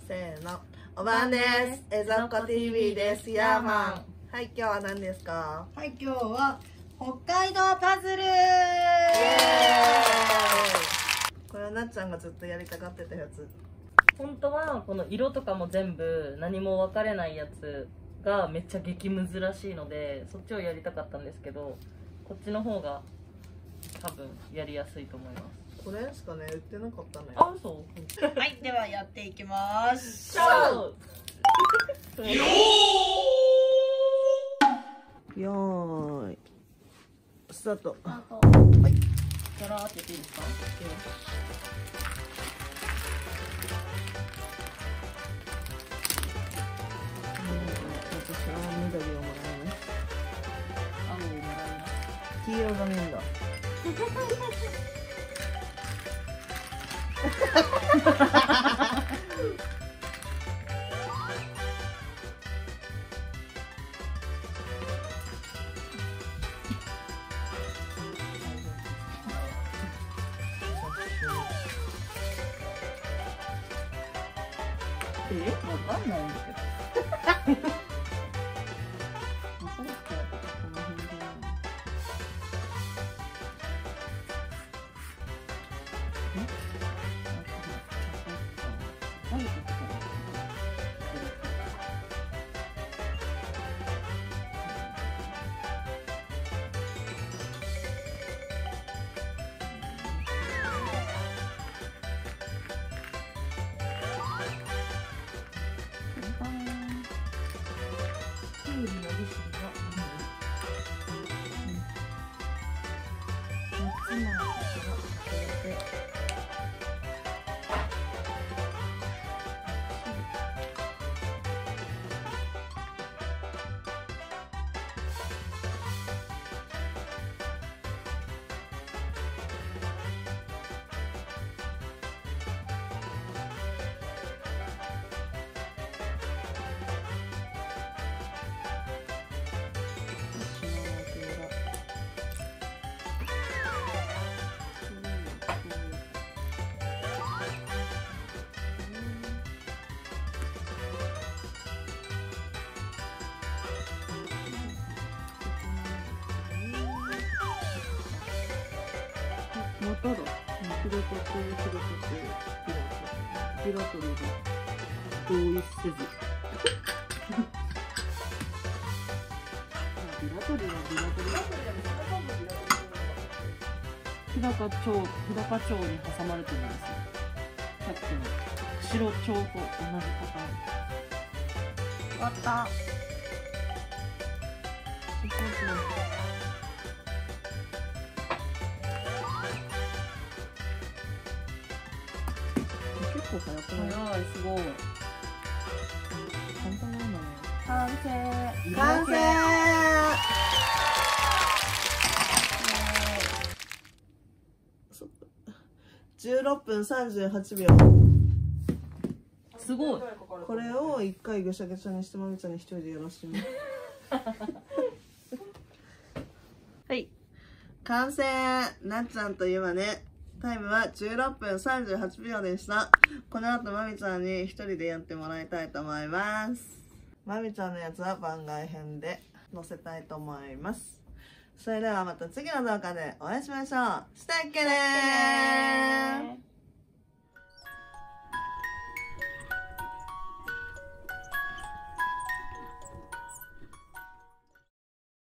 せーの、おばんです。えぞっこ TV です。ヤーマン。はい、今日は何ですか？ はい、今日は北海道パズル。 これはなっちゃんがずっとやりたがってたやつ。 本当はこの色とかも全部何も分かれないやつがめっちゃ激ムズらしいので、そっちをやりたかったんですけど、こっちの方が多分やりやすいと思います。 これしかね売ってなかったのよ。 あ、そう。 はい、ではやっていきます。 よーいスタート。 はい。じゃらーってやっていいですか？ 私は緑をもらいます。 青をもらいます。 黄色がねえんだ。 わかんないんだけど。 まただ。ピラトルが同意せず。ビラトルはビラトル。日高町に挟まれてるんですよ。さっきの釧路町と同じパターン。 終わった。 結構早くない？ 早い、すごい。 簡単なんだね。 完成。 完成。16分38秒。 すごい。 これを1回ぐしゃぐしゃにしてまみちゃんに一人でやらしてみる。はい、完成。なっちゃんといえばね、タイムは16分38秒でした。この後まみちゃんに一人でやってもらいたいと思います。まみちゃんのやつは番外編で載せたいと思います。それではまた次の動画でお会いしましょう。したっけねー。